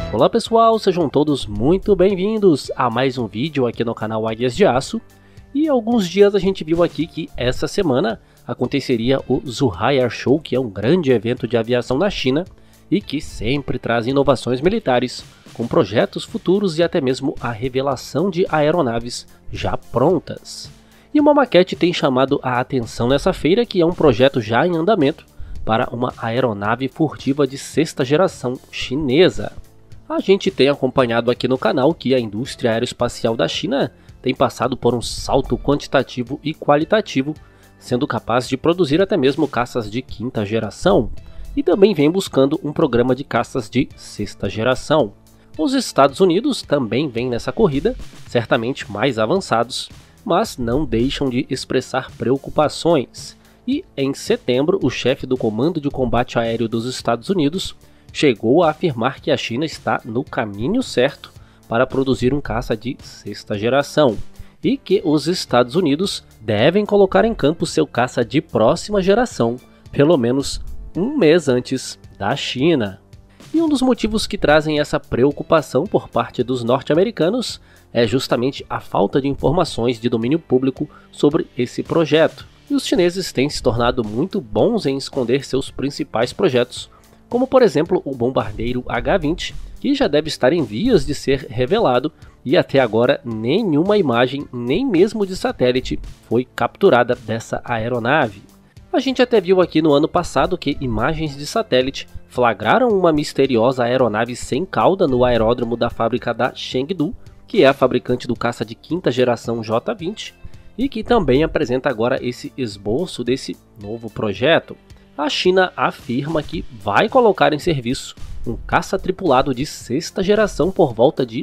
Olá pessoal, sejam todos muito bem-vindos a mais um vídeo aqui no canal Águias de Aço. E alguns dias a gente viu aqui que essa semana aconteceria o Zhuhai Air Show, que é um grande evento de aviação na China e que sempre traz inovações militares, com projetos futuros e até mesmo a revelação de aeronaves já prontas. E uma maquete tem chamado a atenção nessa feira, que é um projeto já em andamento para uma aeronave furtiva de sexta geração chinesa. A gente tem acompanhado aqui no canal que a indústria aeroespacial da China tem passado por um salto quantitativo e qualitativo, sendo capaz de produzir até mesmo caças de quinta geração, e também vem buscando um programa de caças de sexta geração. Os Estados Unidos também vêm nessa corrida, certamente mais avançados, mas não deixam de expressar preocupações. E em setembro, o chefe do Comando de Combate Aéreo dos Estados Unidos chegou a afirmar que a China está no caminho certo para produzir um caça de sexta geração, e que os Estados Unidos devem colocar em campo seu caça de próxima geração, pelo menos um mês antes da China. E um dos motivos que trazem essa preocupação por parte dos norte-americanos é justamente a falta de informações de domínio público sobre esse projeto. E os chineses têm se tornado muito bons em esconder seus principais projetos, como por exemplo o bombardeiro H-20, que já deve estar em vias de ser revelado, e até agora nenhuma imagem, nem mesmo de satélite, foi capturada dessa aeronave. A gente até viu aqui no ano passado que imagens de satélite flagraram uma misteriosa aeronave sem cauda no aeródromo da fábrica da Chengdu, que é a fabricante do caça de quinta geração J-20, e que também apresenta agora esse esboço desse novo projeto. A China afirma que vai colocar em serviço um caça tripulado de sexta geração por volta de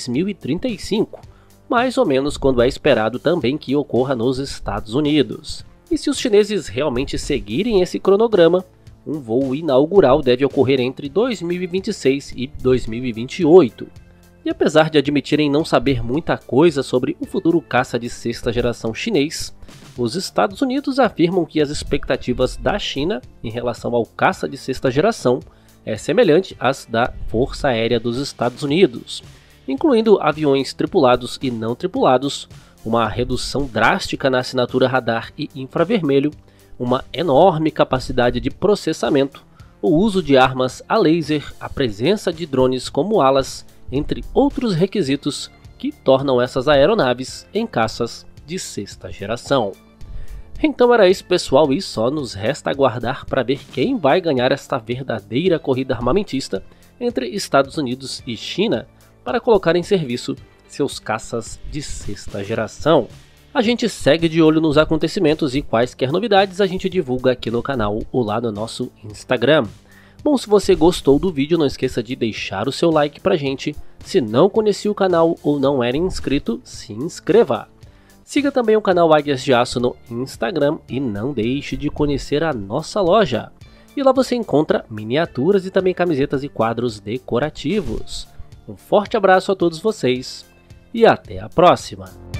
2035, mais ou menos quando é esperado também que ocorra nos Estados Unidos. E se os chineses realmente seguirem esse cronograma, um voo inaugural deve ocorrer entre 2026 e 2028. E apesar de admitirem não saber muita coisa sobre o futuro caça de sexta geração chinês, os Estados Unidos afirmam que as expectativas da China em relação ao caça de sexta geração é semelhante às da Força Aérea dos Estados Unidos, incluindo aviões tripulados e não tripulados, uma redução drástica na assinatura radar e infravermelho, uma enorme capacidade de processamento, o uso de armas a laser, a presença de drones como alas, entre outros requisitos que tornam essas aeronaves em caças de sexta geração. Então era isso pessoal, e só nos resta aguardar para ver quem vai ganhar esta verdadeira corrida armamentista entre Estados Unidos e China para colocar em serviço seus caças de sexta geração. A gente segue de olho nos acontecimentos e quaisquer novidades a gente divulga aqui no canal ou lá no nosso Instagram. Bom, se você gostou do vídeo, não esqueça de deixar o seu like pra gente. Se não conhecia o canal ou não era inscrito, se inscreva. Siga também o canal Águias de Aço no Instagram e não deixe de conhecer a nossa loja. E lá você encontra miniaturas e também camisetas e quadros decorativos. Um forte abraço a todos vocês e até a próxima!